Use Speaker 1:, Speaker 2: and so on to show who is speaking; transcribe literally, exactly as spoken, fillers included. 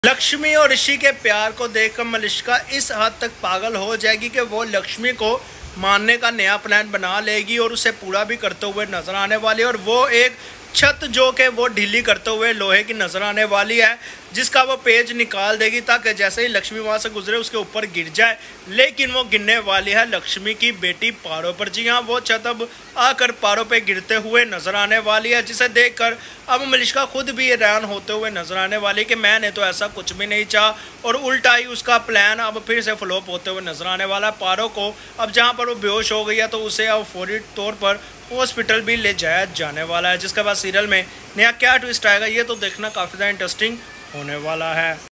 Speaker 1: लक्ष्मी और ऋषि के प्यार को देखकर मलिष्का इस हद तक पागल हो जाएगी कि वो लक्ष्मी को मारने का नया प्लान बना लेगी और उसे पूरा भी करते हुए नजर आने वाली है। और वो एक छत जो कि वो ढीली करते हुए लोहे की नजर आने वाली है, जिसका वो पेज निकाल देगी ताकि जैसे ही लक्ष्मी वहां से गुजरे उसके ऊपर गिर जाए। लेकिन वो गिरने वाली है लक्ष्मी की बेटी पारो पर। जी हाँ, वो छत अब आकर पारो पे गिरते हुए नजर आने वाली है, जिसे देखकर अब मलिष्का खुद भी हैरान होते हुए नजर आने वाली कि मैंने तो ऐसा कुछ भी नहीं चाहा, और उल्टा ही उसका प्लान अब फिर से फ्लॉप होते हुए नजर आने वाला है। पारो को अब जहाँ पर वो बेहोश हो गई है तो उसे अब फौरी तौर पर हॉस्पिटल भी ले जाया जाने वाला है, जिसके बाद सीरियल में नया क्या ट्विस्ट आएगा ये तो देखना काफ़ी ज़्यादा इंटरेस्टिंग होने वाला है।